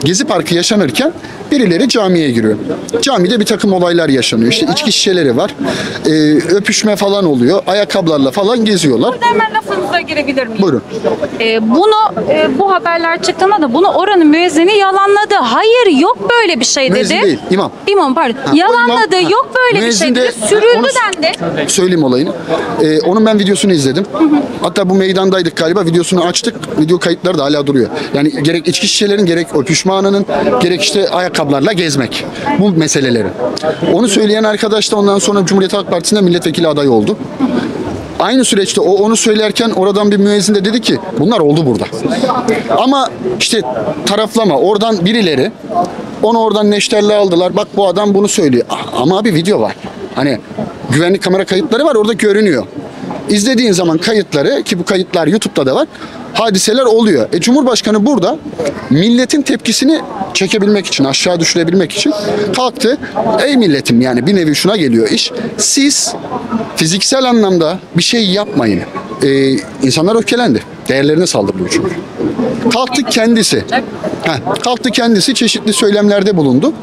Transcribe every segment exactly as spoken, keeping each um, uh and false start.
Gezi Parkı yaşanırken birileri camiye giriyor. Camide bir takım olaylar yaşanıyor. İşte içki şişeleri var. Ee, öpüşme falan oluyor. Ayakkabılarla falan geziyorlar. Burada hemen lafınıza girebilir miyim? Buyurun. Ee, bunu e, bu haberler çıktığında da bunu oranın müezzini yalanladı. Hayır, yok böyle bir şey dedi. Müezzin değil, imam. İmam pardon. Ha, Yalanladı. o imam- Yok böyle bir Müezzin şey dedi. de- Sürüldü onu- dendi. Söyleyeyim olayını. Ee, onun ben videosunu izledim. Hatta bu meydandaydık galiba. Videosunu açtık. Video kayıtları da hala duruyor. Yani gerek içki şişelerin, gerek öpüşme anının, gerek işte ayakkabılarla gezmek. Bu meseleleri. Onu söyleyen arkadaş da ondan sonra Cumhuriyet Halk Partisi'nde milletvekili adayı oldu. Aynı süreçte o onu söylerken oradan bir müezzin de dedi ki bunlar oldu burada. Ama işte taraflama oradan birileri onu oradan neşterle aldılar. Bak bu adam bunu söylüyor. Ama abi video var. Hani güvenlik kamera kayıtları var, orada görünüyor. İzlediğin zaman kayıtları, ki bu kayıtlar YouTube'da da var, hadiseler oluyor. E Cumhurbaşkanı burada milletin tepkisini çekebilmek için, aşağı düşürebilmek için kalktı. Ey milletim, yani bir nevi şuna geliyor iş. Siz fiziksel anlamda bir şey yapmayın. Ee, insanlar öfkelendi. Değerlerine saldırılıyor çünkü. Kalktı kendisi. Heh, kalktı kendisi çeşitli söylemlerde bulundu.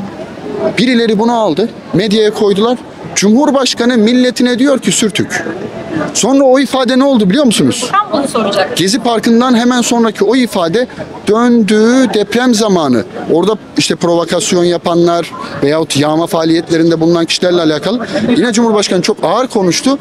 Birileri bunu aldı. Medyaya koydular. Cumhurbaşkanı milletine diyor ki sürtük. Sonra o ifade ne oldu biliyor musunuz? Tam bunu soracak. Gezi Parkı'ndan hemen sonraki o ifade döndüğü deprem zamanı. Orada işte provokasyon yapanlar veyahut yağma faaliyetlerinde bulunan kişilerle alakalı. Yine Cumhurbaşkanı çok ağır konuştu.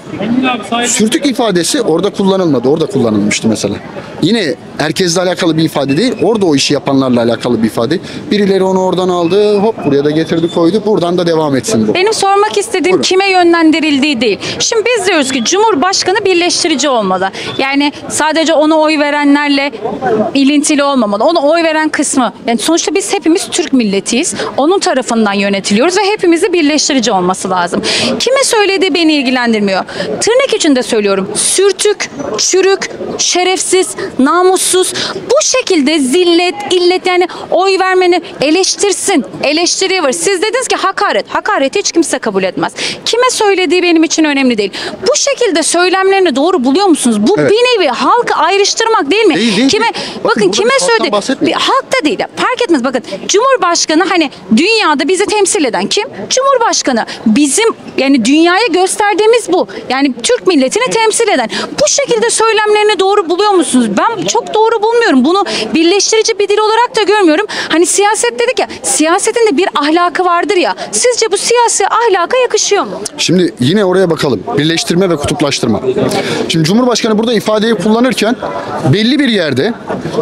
Sürtük ifadesi orada kullanılmadı. Orada kullanılmıştı mesela. Yine herkesle alakalı bir ifade değil. Orada o işi yapanlarla alakalı bir ifade. Birileri onu oradan aldı. Hop buraya da getirdi koydu. Buradan da devam etsin bu. Benim sormak istediğim Buyurun. kime yönlendirildiği değil. Şimdi biz diyoruz ki Cumhurbaşkanı birleştirici olmalı. Yani sadece ona oy verenlerle ilintili olmamalı. Ona oy veren kısmı. Yani sonuçta biz hepimiz Türk milletiyiz. Onun tarafından yönetiliyoruz ve hepimizi birleştirici olması lazım. Kime söylediği beni ilgilendirmiyor. Tırnak içinde söylüyorum. Sürtük, çürük, şerefsiz, namussuz, bu şekilde zillet, illet, yani oy vermeni eleştirsin. Eleştiriye var. Siz dediniz ki hakaret. Hakareti hiç kimse kabul etmez. Kime söylediği benim için önemli değil. Bu şekilde söylemlerini doğru buluyor musunuz? Bu Evet. bir nevi halkı ayrıştırmak değil mi? Değil, değil. Kime Bakın bakın burada kime biz halktan söyledi? bahsetmiyoruz. Halkta değil. Fark etmez. Bakın Cumhurbaşkanı hani dünyada bizi temsil eden kim? Cumhurbaşkanı. Bizim yani dünyaya gösterdiğimiz bu. Yani Türk milletini temsil eden. Bu şekilde söylemlerini doğru buluyor musunuz? Ben çok doğru bulmuyorum. Bunu birleştirici bir dil olarak da görmüyorum. Hani siyaset dedik ya, siyasetin de bir ahlakı vardır ya. Sizce bu siyasi ahlaka yakışıyor mu? Şimdi yine oraya bakalım. Birleştirme ve kutuplaştırma. Şimdi Cumhurbaşkanı burada ifadeyi kullanırken belli bir yerde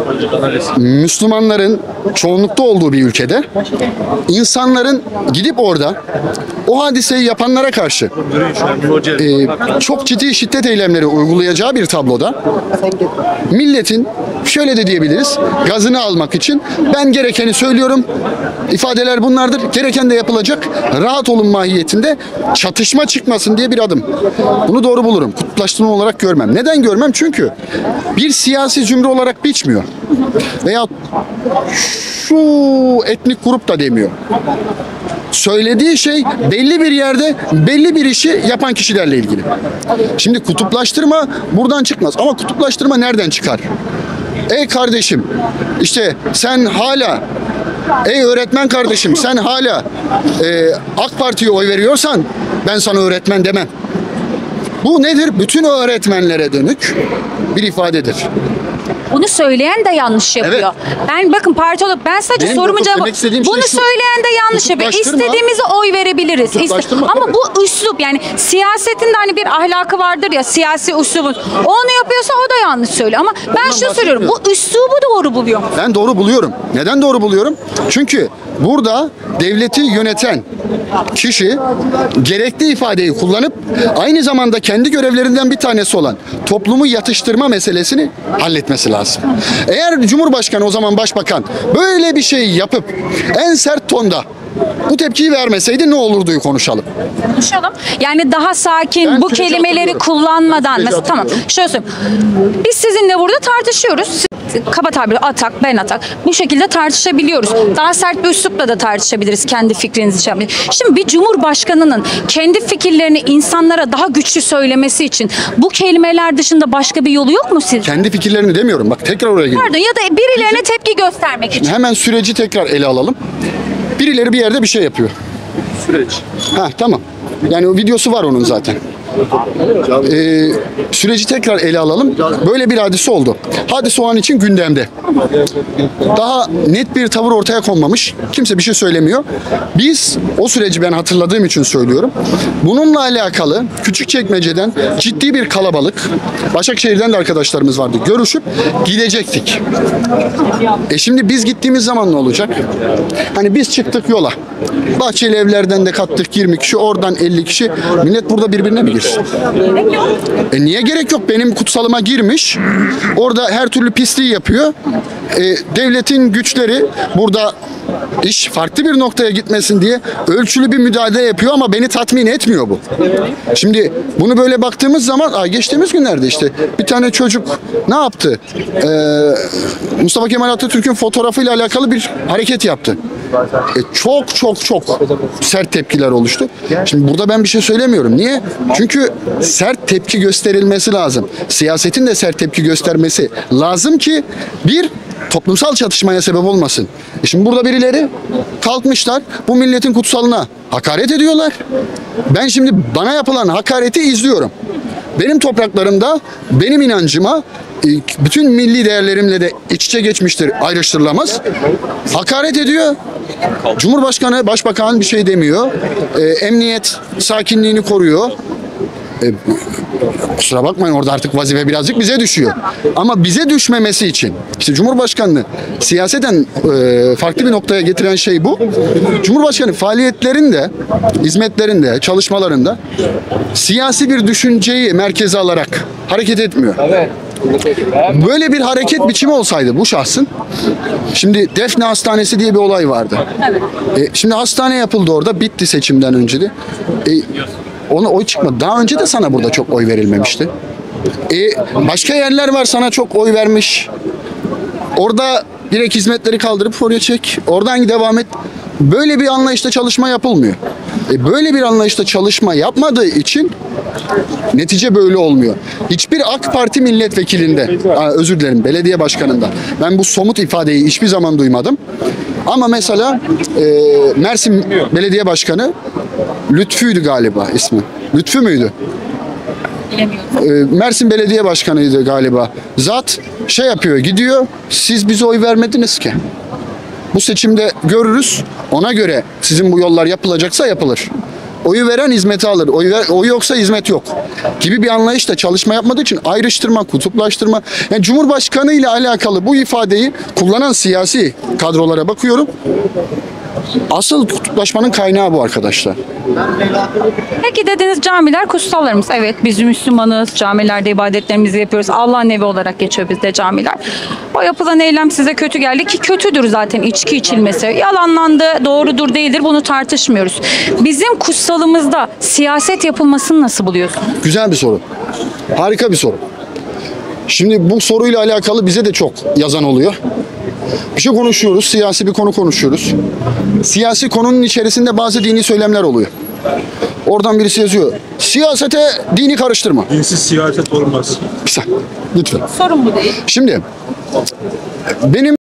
Müslümanların çoğunlukta olduğu bir ülkede insanların gidip orada o hadiseyi yapanlara karşı e, çok ciddi şiddet eylemleri uygulayacağı bir tabloda milletin şöyle de diyebiliriz, gazını almak için ben gerekeni söylüyorum, ifadeler bunlardır, gereken de yapılacak, rahat olun mahiyetinde çatışma çıkmasın diye bir adım. Bunu doğru bulurum. Kutuplaştırma olarak görmem. Neden görmem? Çünkü bir siyasi zümre olarak biçmiyor. Veya şu etnik grup da demiyor. Söylediği şey belli bir yerde belli bir işi yapan kişilerle ilgili. Şimdi kutuplaştırma buradan çıkmaz. Ama kutuplaştırma nereden çıkar? Ey kardeşim, işte sen hala, ey öğretmen kardeşim, sen hala e, AK Parti'ye oy veriyorsan ben sana öğretmen demem. Bu nedir? Bütün öğretmenlere dönük bir ifadedir. Bunu söyleyen de yanlış yapıyor. Evet. Ben bakın parti olarak ben sadece Benim sorumun yok, cevabı. demek istediğim Bunu şey şu. söyleyen de yanlış yapıyor. Kutuplaştırma- İstediğimize oy verebiliriz. İste- Kutuplaştırma, Ama tabii. bu üslup, yani siyasetin de hani bir ahlakı vardır ya, siyasi üslubun. Onu yapıyorsa o da yanlış söylüyor. Ama ben şunu söylüyorum. Bu üslubu doğru buluyor. Ben doğru buluyorum. Neden doğru buluyorum? Çünkü burada devleti yöneten kişi gerekli ifadeyi kullanıp aynı zamanda kendi görevlerinden bir tanesi olan toplumu yatıştırma meselesini halletmesi lazım. Eğer Cumhurbaşkanı, o zaman Başbakan, böyle bir şey yapıp en sert tonda bu tepkiyi vermeseydi ne olurduyu konuşalım. Konuşalım. Yani daha sakin, Ben bu süreci kelimeleri hatırlıyorum. kullanmadan. Ben süreci Mesela, tamam. hatırlıyorum. Şöyle söyleyeyim. Biz sizinle burada tartışıyoruz. kaba tabirle atak, ben atak. Bu şekilde tartışabiliyoruz. Daha sert bir üslupla da tartışabiliriz kendi fikrinizi için. Şimdi bir cumhurbaşkanının kendi fikirlerini insanlara daha güçlü söylemesi için bu kelimeler dışında başka bir yolu yok mu sizce? Kendi fikirlerini demiyorum. Bak tekrar oraya geliyorum. Pardon, ya da birilerine tepki göstermek için. Hemen süreci tekrar ele alalım. Birileri bir yerde bir şey yapıyor. Süreç. Ha tamam. Yani o videosu var onun zaten. Ee, süreci tekrar ele alalım. Böyle bir hadise oldu. Hadise o an için gündemde. Daha net bir tavır ortaya konmamış. Kimse bir şey söylemiyor. Biz o süreci ben hatırladığım için söylüyorum. Bununla alakalı Küçükçekmece'den ciddi bir kalabalık, Başakşehir'den de arkadaşlarımız vardı. Görüşüp gidecektik. E şimdi biz gittiğimiz zaman ne olacak? Hani biz çıktık yola. Bahçeli Evler'den de kattık yirmi kişi, oradan elli kişi. Millet burada birbirine mi girsin? E niye gerek yok? Benim kutsalıma girmiş. Orada her türlü pisliği yapıyor. E, devletin güçleri burada iş farklı bir noktaya gitmesin diye ölçülü bir müdahale yapıyor ama beni tatmin etmiyor bu. Şimdi bunu böyle baktığımız zaman ay geçtiğimiz günlerde işte bir tane çocuk ne yaptı? Ee, Mustafa Kemal Atatürk'ün fotoğrafıyla alakalı bir hareket yaptı. E, çok çok çok sert tepkiler oluştu. Şimdi burada ben bir şey söylemiyorum. Niye? Çünkü sert tepki gösterilmesi lazım. Siyasetin de sert tepki göstermesi lazım ki bir toplumsal çatışmaya sebep olmasın. E şimdi burada birileri kalkmışlar bu milletin kutsalına hakaret ediyorlar. Ben şimdi bana yapılan hakareti izliyorum. Benim topraklarımda benim inancıma bütün milli değerlerimle de iç içe geçmiştir, ayrıştırılamaz. Hakaret ediyor. Cumhurbaşkanı, başbakan bir şey demiyor. E, emniyet sakinliğini koruyor. E, kusura bakmayın orada artık vazife birazcık bize düşüyor. Ama bize düşmemesi için işte Cumhurbaşkanlığı siyaseten e, farklı bir noktaya getiren şey bu. Cumhurbaşkanı faaliyetlerinde, hizmetlerinde, çalışmalarında siyasi bir düşünceyi merkeze alarak hareket etmiyor. Böyle bir hareket biçimi olsaydı bu şahsın, şimdi Defne Hastanesi diye bir olay vardı. E, şimdi hastane yapıldı orada, bitti seçimden önce de. E, ona oy çıkmadı. Daha önce de sana burada çok oy verilmemişti. E, başka yerler var sana çok oy vermiş. Orada direkt hizmetleri kaldırıp oraya çek. Oradan devam et. Böyle bir anlayışla çalışma yapılmıyor. E, böyle bir anlayışla çalışma yapmadığı için netice böyle olmuyor. Hiçbir AK Parti milletvekilinde, aa, özür dilerim belediye başkanında ben bu somut ifadeyi hiçbir zaman duymadım. Ama mesela e, Mersin Belediye Başkanı Lütfü'ydü galiba ismi. Lütfü müydü? E, Mersin Belediye Başkanı'ydı galiba. Zat şey yapıyor, gidiyor. Siz bize oy vermediniz ki. Bu seçimde görürüz. Ona göre sizin bu yollar yapılacaksa yapılır. Oyu veren hizmeti alır. Oyu, ver, oyu yoksa hizmet yok. Gibi bir anlayışla çalışma yapmadığı için ayrıştırma, kutuplaştırma. Yani Cumhurbaşkanı ile alakalı bu ifadeyi kullanan siyasi kadrolara bakıyorum. Asıl kutuplaşmanın kaynağı bu arkadaşlar. Peki dediniz camiler kutsallarımız. Evet biz Müslümanız. Camilerde ibadetlerimizi yapıyoruz. Allah'ın evi olarak geçiyor bizde camiler. O yapılan eylem size kötü geldi ki kötüdür zaten içki içilmesi. Yalanlandı, doğrudur değildir bunu tartışmıyoruz. Bizim kutsalımızda siyaset yapılmasını nasıl buluyorsun? Güzel bir soru. Harika bir soru. Şimdi bu soruyla alakalı bize de çok yazan oluyor. Bir şey konuşuyoruz, siyasi bir konu konuşuyoruz. Siyasi konunun içerisinde bazı dini söylemler oluyor. Oradan birisi yazıyor. Siyasete dini karıştırma. Dinsiz siyaset olmaz. Bir saniye, lütfen. Sorun bu değil. Şimdi benim